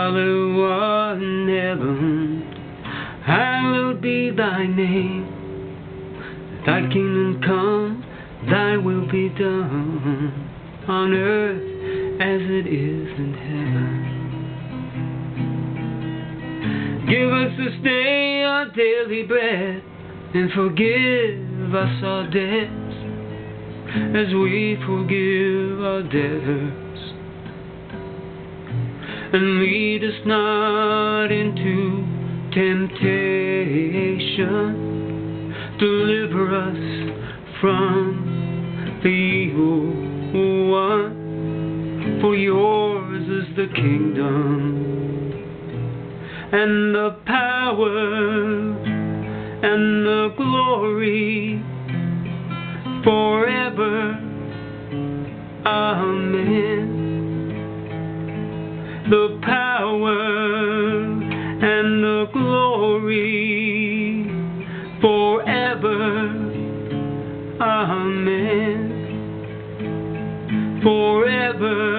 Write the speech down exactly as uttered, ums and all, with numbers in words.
Father, art in heaven, hallowed be thy name. Thy kingdom come, thy will be done, on earth as it is in heaven. Give us this day our daily bread, and forgive us our debts, as we forgive our debtors. And lead us not into temptation, deliver us from the evil one. For yours is the kingdom, and the power, and the glory, forever. Amen. The power and the glory, forever. Amen. Forever.